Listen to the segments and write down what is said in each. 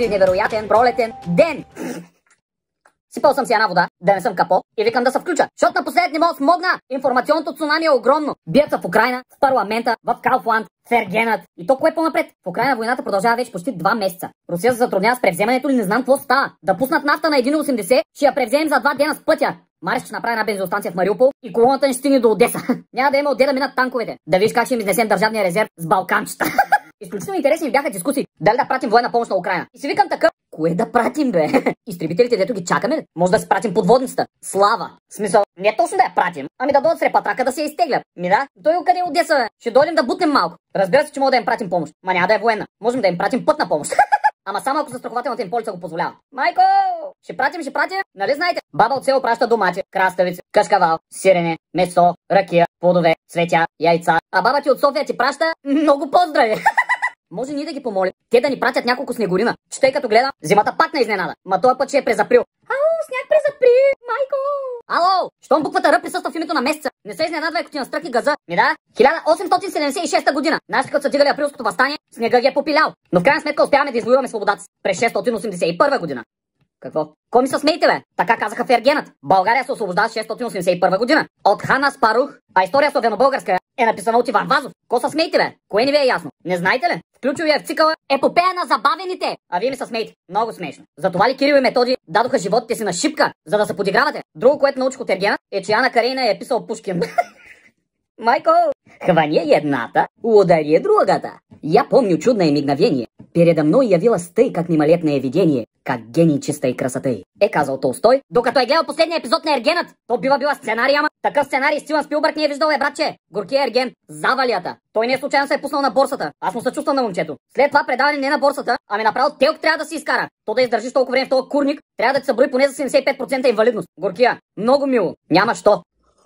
този невероятен пролетен ден. Сипал съм си една вода, да не съм капо, и викам да се включа. Защото напоследък не мога да смогна. Информационното цунами е огромно. Бият се в Украйна, в парламента, в Кауфланд, в Ергенът. И то кое по-напред? В Украйна войната продължава вече почти 2 месеца. Русия се затруднява с превземането и не знам какво става. Да пуснат нафта на 1,80, ще я превземем за 2 дена с пътя. Мариш ще направи една бензиностанция в Мариупол и колоната ни ще стигне до Одеса. Няма да има отде да минат танковете. Да видиш как ще им изнесем държавния резерв с балканчета. Изключително интересни бяха дискусии. Дали да пратим военна помощ на Украйна. И си викам такъв, кое да пратим, бе? Изтребителите, дето ги чакаме ли? Може да си пратим подводницата. Слава. В смисъл, не точно да я пратим, ами да дойдат с репатрака да се я изтеглят. Ми да, той къде е Одеса, бе? Ще дойдем да бутнем малко. Разбира се, че мога да им пратим помощ. Ма няма да е военна. Можем да им пратим пътна помощ. Ама само ако застрахователната им полица го позволява. Майко! Ще пратим. Нали знаете? Баба от село праща домати, краставици, кашкавал, сирене, месо, ракия, плодове, цветя, яйца. А баба ти от София ти праща много поздрави. Може ние да ги помолим, те да ни пратят няколко снегорина, че тъй като гледам, зимата пак не изненада. Ма този път ще е през април. Ало, сняг през април, майко! Ало, щом буквата Р присъства в името на месеца, не се изненадвай, ако ти настръхи газа. Ми да, 1876 година. Знаеш като са дигали априлското въстание, снега ги е попилял. Но в крайна сметка успяваме да извоюваме свободата си през 681 година. Какво? Ко ми се смеете, бе? Така казаха в Ергенът. България се освобождава в 681 година. От Хан Аспарух, а история славяно-българска е написана от Иван Вазов. Ко се смеете, бе? Кое не ви е ясно? Не знаете ли? В ключовия в цикъла епопея на забавените. А вие ми се смеете. Много смешно. Затова ли Кирил и Методи дадоха животите си на шипка, за да се подигравате? Друго, което научих от Ергена, е, че Ана Каренина е писал Пушкин. Майко, хвани едната, удари другата. Я помню чудное мигновение. Передо мной явилась ты, как мимолетное видение, как гений чистой красоты. Е казал Толстой, докато е гледал последния епизод на Ергенът. То била сценария, ама такъв сценарий Стивън Спилбърг не е виждал, братче. Горкия Ерген, завалията. Той не е случайно се е пуснал на борсата. Аз му съчувствам на момчето. След това предаване не на борсата, ами направо телк трябва да си изкара. То да издържиш толкова време в този курник, трябва да ти се брои поне за 75% инвалидност. Горкия, много мило. Няма що.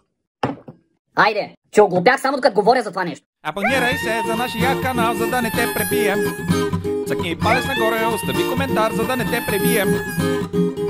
Айде, че оглупях само докато говоря за това нещо. Абонирай се за нашия канал, за да не те пребием. Цъкни палец нагоре, остави коментар, за да не те пребием.